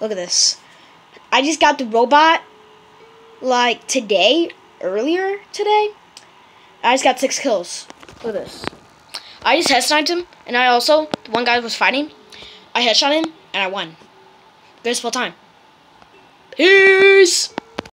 Look at this. I just got the robot, like, earlier today. I just got 6 kills. Look at this. I just head-sniped him, and I also, the one guy was fighting, I headshot him, and I won. This full time. Peace!